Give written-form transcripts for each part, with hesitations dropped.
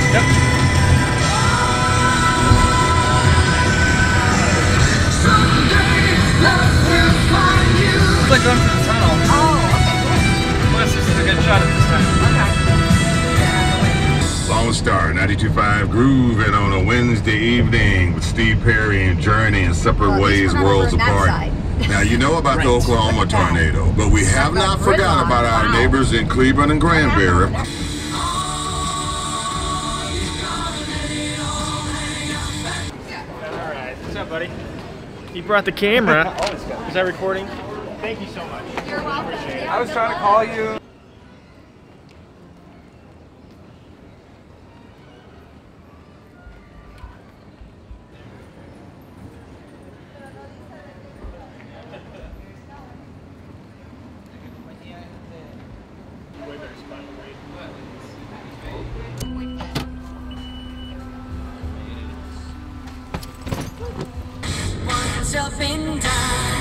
Yep. Like going through the tunnel. Oh, okay, cool. Let's just get a good shot at this time. Okay. Lone Star 92.5 grooving on a Wednesday evening with Steve Perry and Journey and Separate Ways, Worlds Apart. Now, you know about the Oklahoma tornado, but we have not forgot about our neighbors in Cleveland and Granbury. Alright, what's up, buddy? You brought the camera. Is that recording? Thank you so much. You're welcome. I was trying to call you. Once up in time.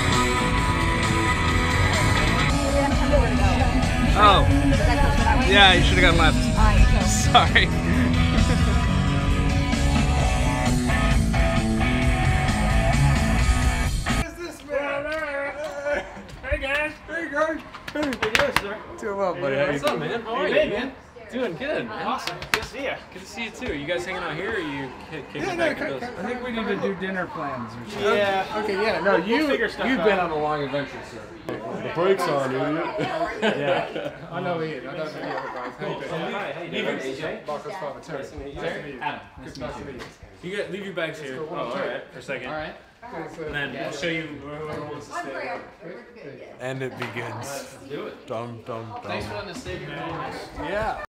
Oh. Yeah, you should have gone left. Sorry. Hey guys. Hey guys. How you doing, sir? Doing well, buddy. What's up, man? How are you, man? Doing good, man. Awesome. Good to see you. Good to see you too. You guys hanging out here, or you kicking Yeah, back no, at those? I think we need to do dinner plans or something. Yeah. Okay, yeah, no, We'll figure stuff you've out. been on a long adventure, sir. The brakes on, idiot. Yeah. I know Ian. I know the other guys. How you doing? Hi, how you doing? AJ? Marcus Father Terry. Nice to meet you. Nice to meet you. Adam. Good to meet you. You got leave your bags here. Oh, all right. For a second. All right. And then we'll show you where wants to stay. And it begins. Do it. Dum dum dum. Thanks for letting us stay here. Yeah.